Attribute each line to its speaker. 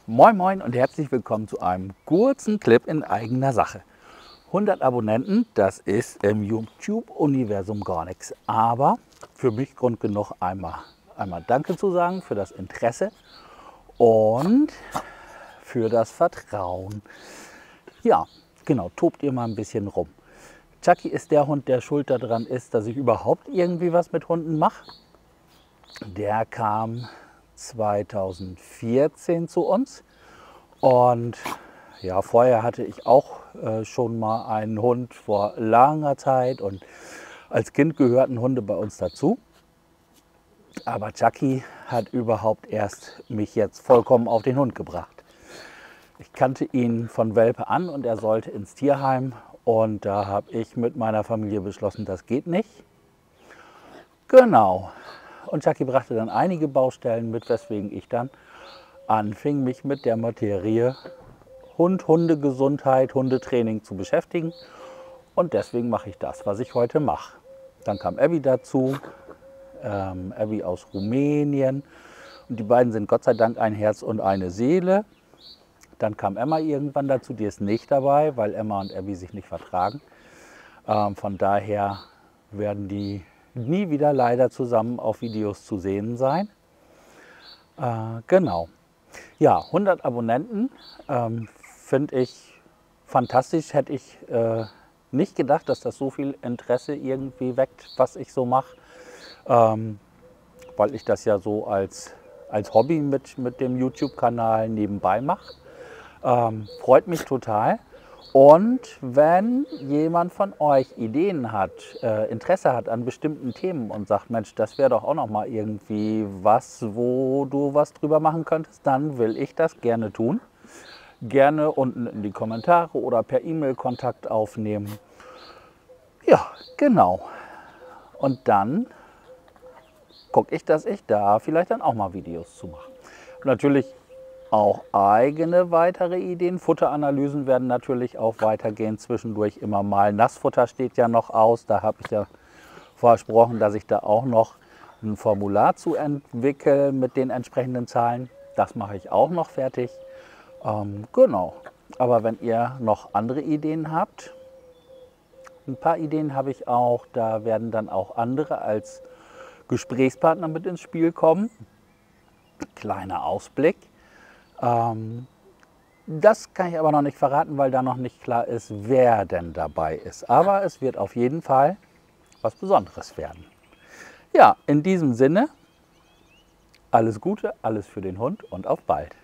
Speaker 1: Moin Moin und herzlich willkommen zu einem kurzen Clip in eigener Sache. 100 Abonnenten, das ist im YouTube-Universum gar nichts. Aber für mich Grund genug, einmal Danke zu sagen für das Interesse und für das Vertrauen. Ja, genau, tobt ihr mal ein bisschen rum. Chucky ist der Hund, der schuld daran ist, dass ich überhaupt irgendwie was mit Hunden mache. Der kam 2014 zu uns und ja, vorher hatte ich auch schon mal einen Hund vor langer Zeit und als Kind gehörten Hunde bei uns dazu. Aber Chucky hat überhaupt erst mich jetzt vollkommen auf den Hund gebracht. Ich kannte ihn von Welpe an und er sollte ins Tierheim und da habe ich mit meiner Familie beschlossen, das geht nicht. Genau. Und Chucky brachte dann einige Baustellen mit, weswegen ich dann anfing, mich mit der Materie Hund, Hundegesundheit, Hundetraining zu beschäftigen. Und deswegen mache ich das, was ich heute mache. Dann kam Abby dazu, Abby aus Rumänien. Und die beiden sind Gott sei Dank ein Herz und eine Seele. Dann kam Emma irgendwann dazu, die ist nicht dabei, weil Emma und Abby sich nicht vertragen. Von daher werden die nie wieder leider zusammen auf Videos zu sehen sein. Genau. Ja, 100 Abonnenten finde ich fantastisch. Hätte ich nicht gedacht, dass das so viel Interesse irgendwie weckt, was ich so mache. Weil ich das ja so als Hobby mit dem YouTube-Kanal nebenbei mache. Freut mich total. Und wenn jemand von euch Ideen hat, Interesse hat an bestimmten Themen und sagt, Mensch, das wäre doch auch noch mal irgendwie was, wo du was drüber machen könntest, dann will ich das gerne tun. Gerne unten in die Kommentare oder per E-Mail Kontakt aufnehmen. Ja, genau. Und dann gucke ich, dass ich da vielleicht dann auch mal Videos zu mache. Natürlich auch eigene weitere Ideen. Futteranalysen werden natürlich auch weitergehen. Zwischendurch immer mal. Nassfutter steht ja noch aus. Da habe ich ja versprochen, dass ich da auch noch ein Formular zu entwickle mit den entsprechenden Zahlen. Das mache ich auch noch fertig. Genau. Aber wenn ihr noch andere Ideen habt, ein paar Ideen habe ich auch. Da werden dann auch andere als Gesprächspartner mit ins Spiel kommen. Kleiner Ausblick. Das kann ich aber noch nicht verraten, weil da noch nicht klar ist, wer denn dabei ist. Aber es wird auf jeden Fall was Besonderes werden. Ja, in diesem Sinne, alles Gute, alles für den Hund und auf bald.